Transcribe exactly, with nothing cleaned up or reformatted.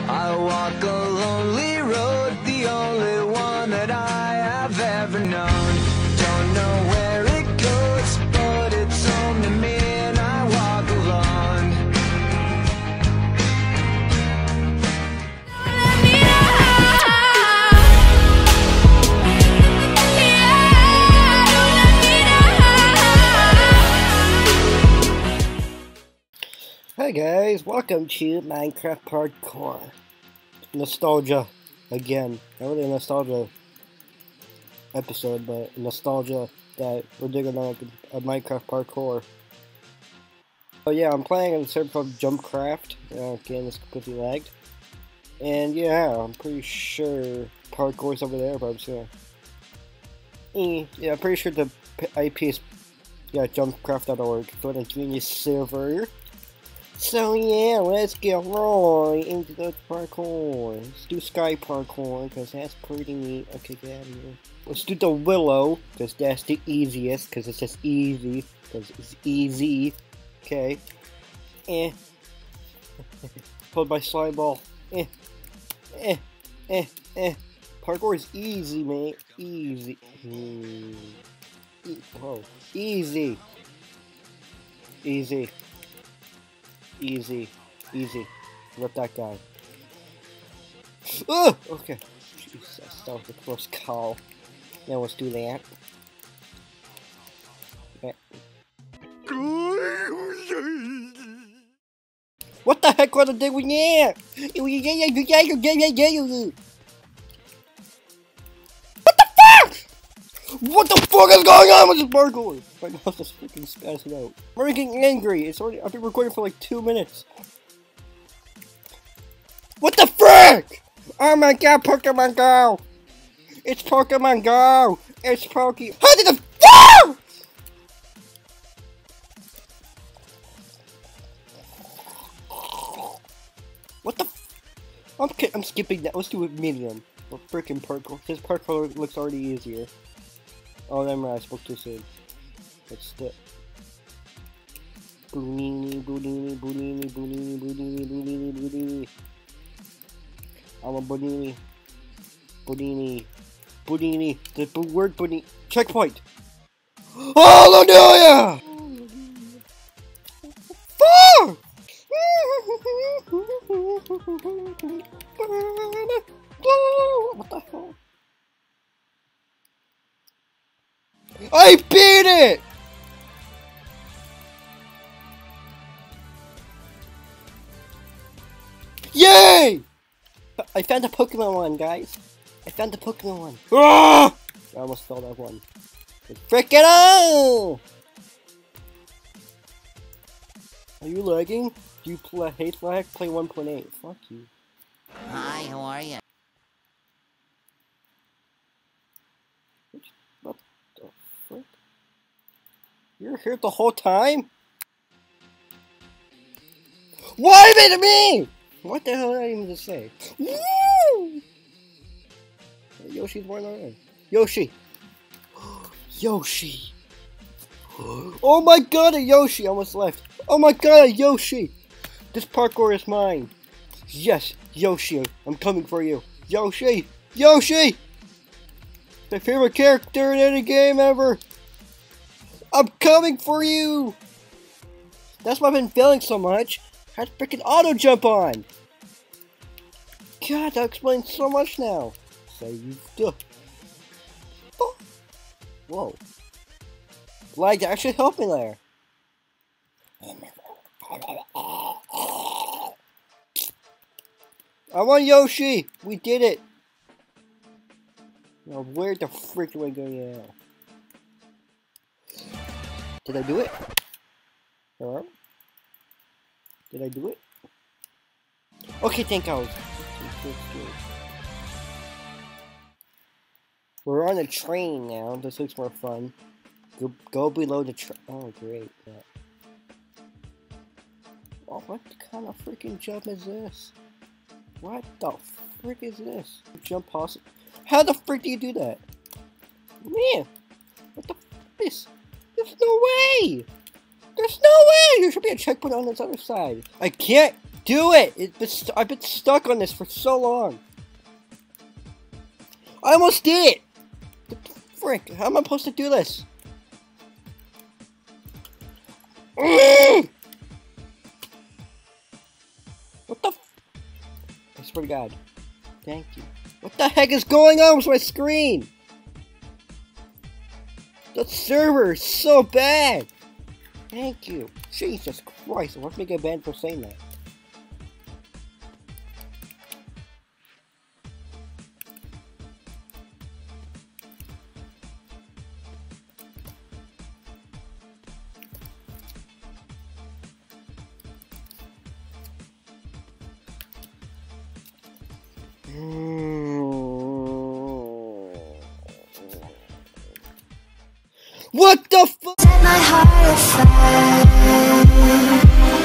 I walk a lonely road, the only one that I have ever known. Don't know where it goes, but it's home to me and I walk alone. Hi guys, welcome to Minecraft Parkour. Nostalgia again. Not really a nostalgia episode, but nostalgia that we're doing on a Minecraft Parkour. So yeah, I'm playing on a server called Jumpcraft. Uh, again, it's completely lagged. And yeah, I'm pretty sure Parkour's over there, but I'm just gonna... Eh, yeah, I'm pretty sure the I P is yeah, jumpcraft dot org for the Genius server. So yeah, let's get right into the parkour. Let's do sky parkour, because that's pretty neat. Okay, get out of here. Let's do the willow, because that's the easiest, because it's just easy. Because it's easy. Okay. Eh. Pulled by slime ball. Eh. Eh. Eh. Eh. Parkour is easy, man. Easy. Hmm. E Whoa. Easy. Easy. Easy, easy. Rip that guy. Oh, okay. Jesus, that was a close call. Now let's do that. Okay. What the heck was I doing there? What the fuck? What the fuck is going on with this parkour? My mouse is freaking spazzing out. I'm already getting angry. It's already. I've been recording for like two minutes. What the frick? Oh my god, Pokemon Go! It's Pokemon Go! It's Poke. How did the no! What the? F I'm I'm skipping that. Let's do it medium. Or freaking parkour. This parkour looks already easier. Oh, never mind, I spoke too soon. Let's do it. Boonini, boonini, boonini, boonini, boonini, boonini, boonini. I'm a boonini. Boonini. Boonini. The word boonini. Checkpoint! Hallelujah! Fuck! What the hell? I beat it! Yay! I found a Pokemon one, guys. I found the Pokemon one. Ah! I almost fell that one. Frick it out! Are you lagging? Do you play hate lag? Play one point eight. Fuck you. Hi, how are you? What the frick? You're here the whole time? Why did me? What the hell did I even just say? Woo! Yoshi's born already. Yoshi! Yoshi! Oh my god, a Yoshi! I almost left. Oh my god, a Yoshi! This parkour is mine. Yes, Yoshi, I'm coming for you. Yoshi! Yoshi! My favorite character in any game ever! I'm coming for you! That's why I've been failing so much. I had to freaking auto jump on! God, that explains so much now. So you do. Oh. Whoa. Lag actually helped me there. I want Yoshi! We did it! Now where the frick do I go now? Did I do it? Hello? Did I do it? Okay, thank God. We're on a train now. This looks more fun. Go, go below the train. Oh, great. Yeah. Oh, what kind of freaking jump is this? What the frick is this? Jump possible? How the frick do you do that? Man, what the f is? There's no way! There's no way! There should be a checkpoint on this other side. I can't do it! It's been st I've been stuck on this for so long. I almost did it! What the frick? How am I supposed to do this? Mm! What the f- I swear to God. Thank you. What the heck is going on with my screen? The server is so bad! Thank you. Jesus Christ, watch me get banned for saying that. What the fuck? Set my heart afire.